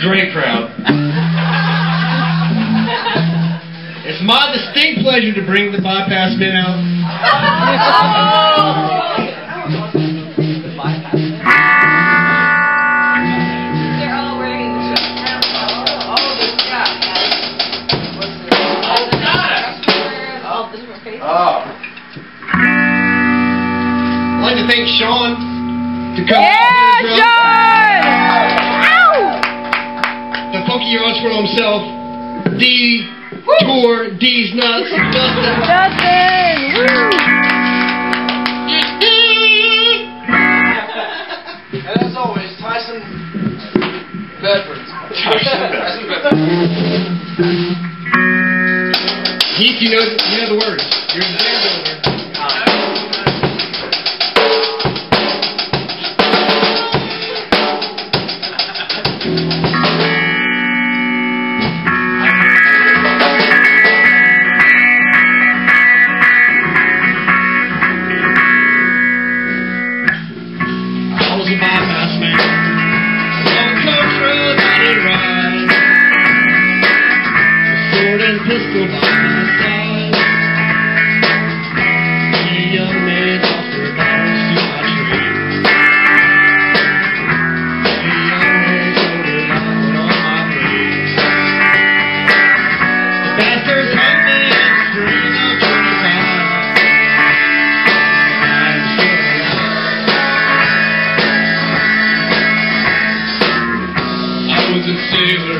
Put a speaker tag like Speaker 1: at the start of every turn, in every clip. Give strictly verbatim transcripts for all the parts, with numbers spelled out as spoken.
Speaker 1: Great crowd. It's my distinct pleasure to bring the bypass men out.
Speaker 2: They're all wearing the all different faces.
Speaker 1: Oh. I'd like to thank Sean to come
Speaker 3: Yeah,
Speaker 1: out.
Speaker 3: Sean! Ow!
Speaker 1: The funky Archwell himself, D. Tour, D's nuts, Dustin.
Speaker 3: Dustin! Woo!
Speaker 4: And as always, Tyson Bedford.
Speaker 1: Heath, you know, you know the words. You're the band builder. I was a bypass man. On coach road, I did ride. With sword and pistol by my side. The young man offered arms to my trade. The young man shouldered out on my blades. The bastards hung me in the spring of twenty-five. I'm still alive. I was a sailor.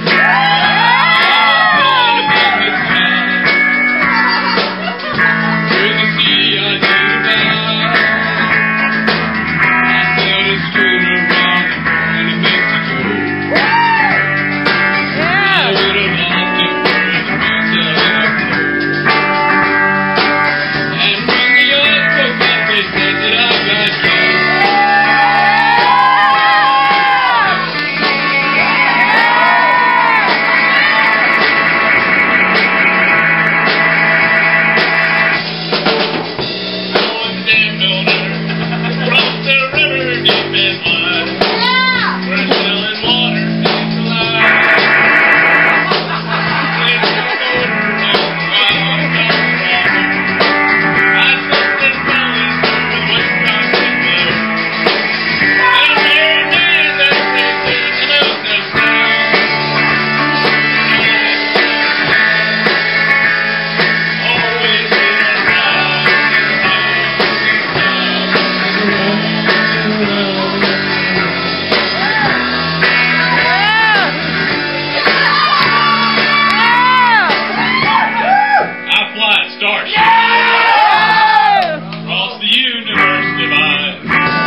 Speaker 1: Across the universe divide.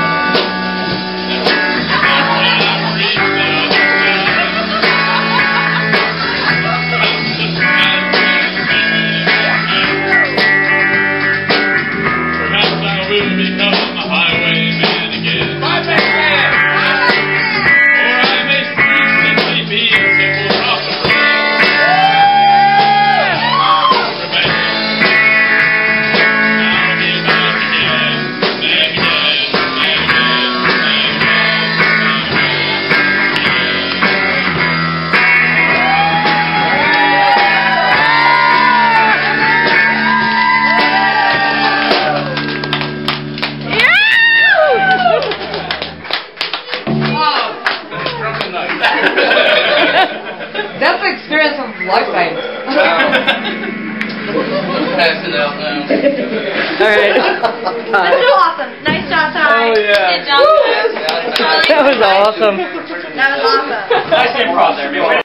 Speaker 1: Perhaps I will become a highwayman again. Or I may simply be a simple rock and
Speaker 2: That's the experience of a lifetime.
Speaker 4: Pass it out now.
Speaker 3: Alright.
Speaker 5: This is awesome. Nice job, Ty.
Speaker 3: Oh, yeah.
Speaker 5: Good job, Charlie.
Speaker 3: That was awesome.
Speaker 5: That was awesome.
Speaker 4: Nice improv there.